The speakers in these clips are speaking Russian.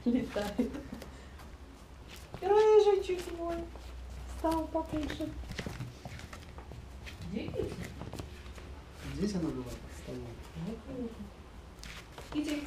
летает. Рыжичек мой стал покушать. Где Кити? Здесь она была под столом. Иди.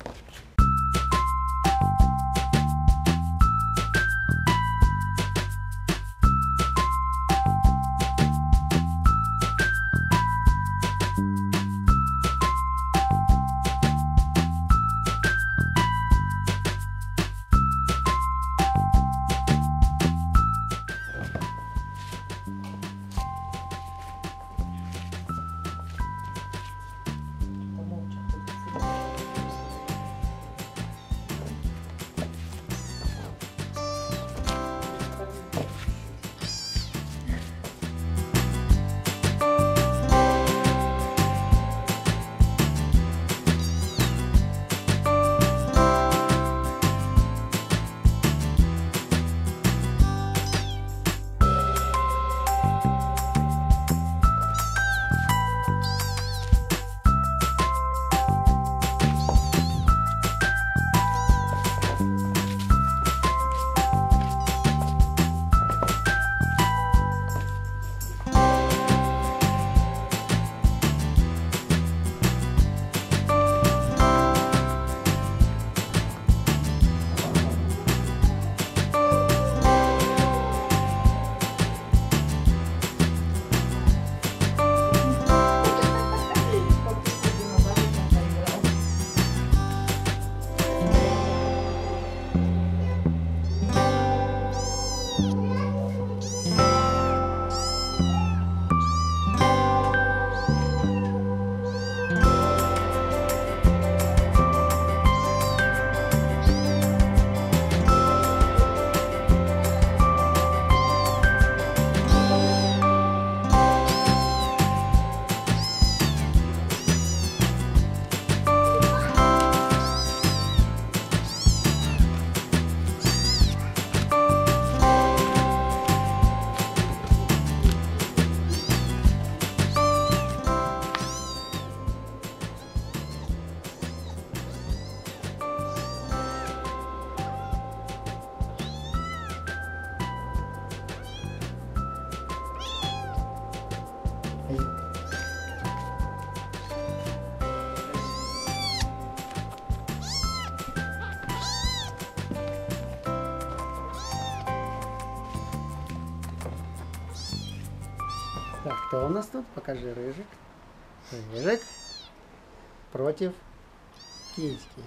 Так, кто у нас тут? Покажи, Рыжик. Рыжик против Китьки.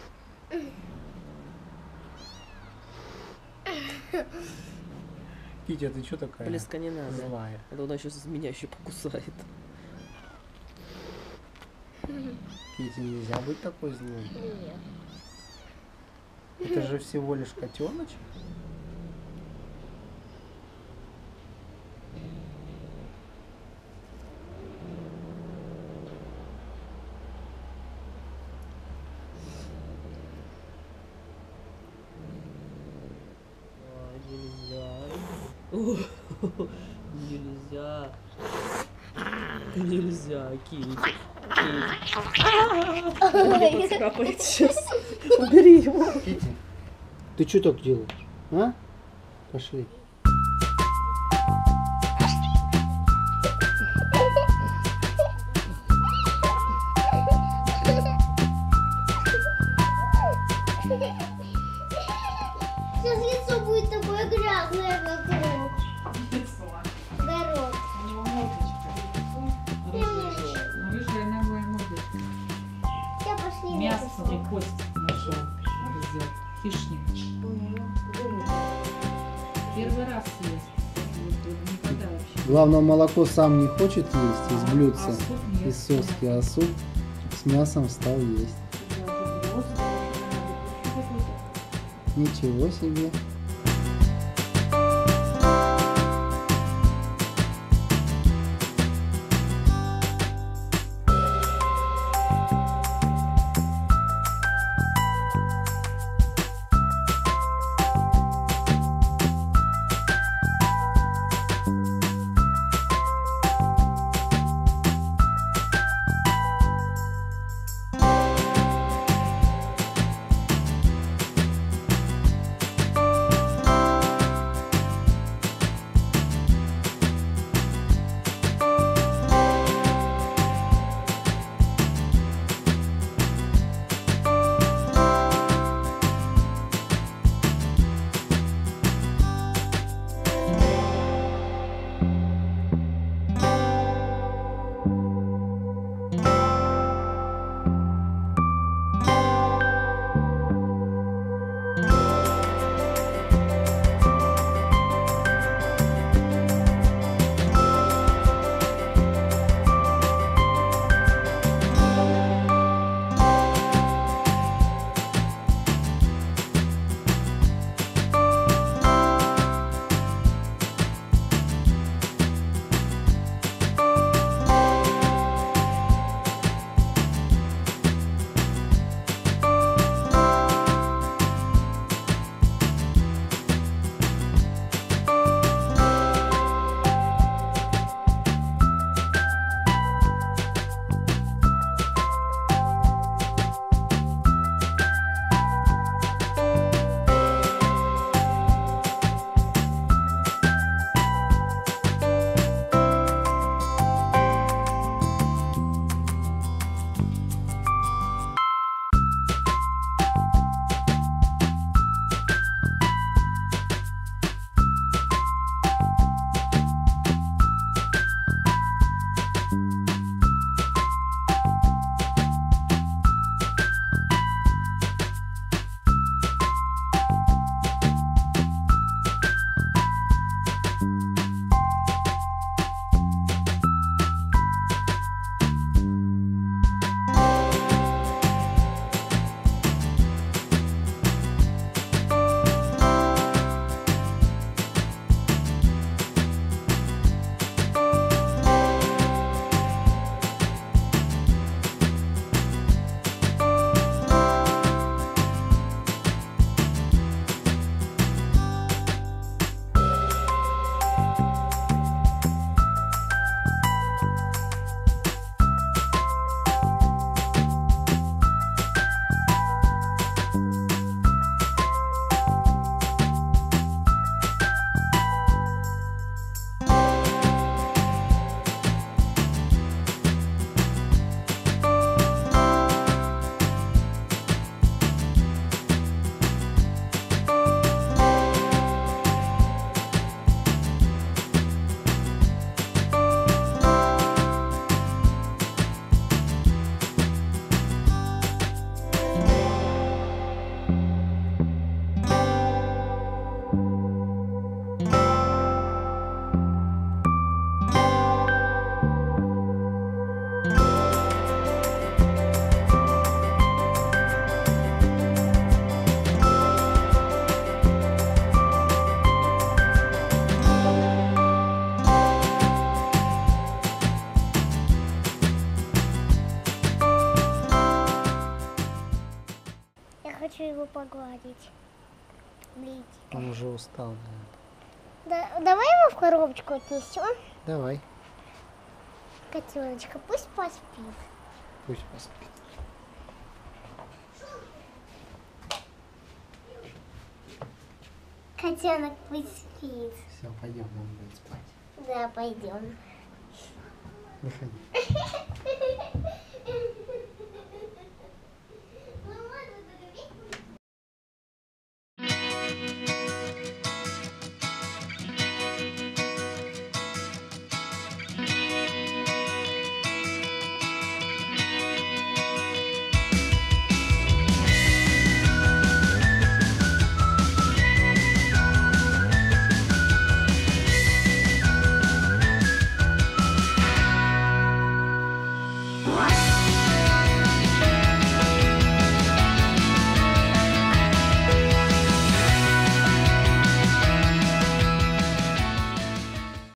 Китя, ты что такая? Близко не надо. Злая. Это она сейчас меня еще покусает. Китя, нельзя быть такой злой. Нет. Это же всего лишь котеночек. Нельзя. Нельзя, Кити. Подскапает сейчас. Убери его. Китя, ты что так делаешь? А? Пошли. Сейчас лицо будет такое грязное вокруг. Город. Рыжая новая мордочка. Я пошли. Мясо, смотри, кость нашел. Хищник. Первый раз съест. Никогда вообще. Главное, молоко сам не хочет есть из блюдца, А суп нет. из соски, а суп с мясом стал есть. Ничего себе. хочу его погладить. Лить. Он уже устал, наверное. Да, давай его в коробочку отнесем. Давай, Котеночка, пусть поспит. пусть поспит. Котенок пусть спит. Все, пойдем, нам будет спать. Да, пойдем. Выходи.